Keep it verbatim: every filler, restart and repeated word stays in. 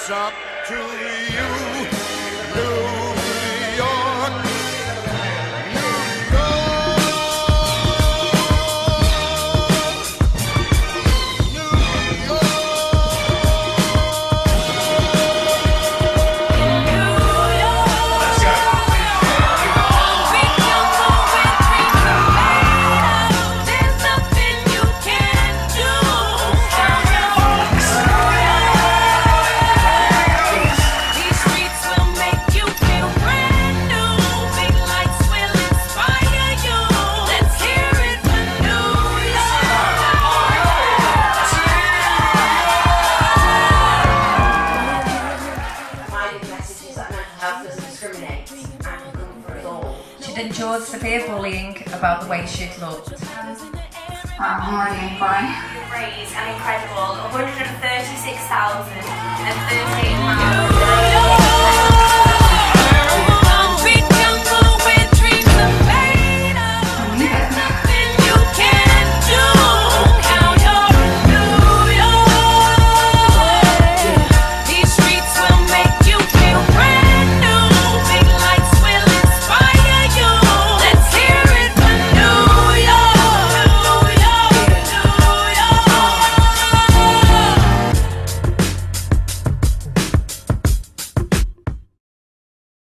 it's up to you, New York, New York, New York. Let's go. There's nothing you can't do. These streets will make you feel brand new. Big lights will inspire you. Let's hear it for New York. My big message is that mental health doesn't discriminate and can come for us all. She'd endured severe bullying about the way she'd looked. I'm already crying. Raised an incredible one hundred thirty-six thousand thirty-eight pounds.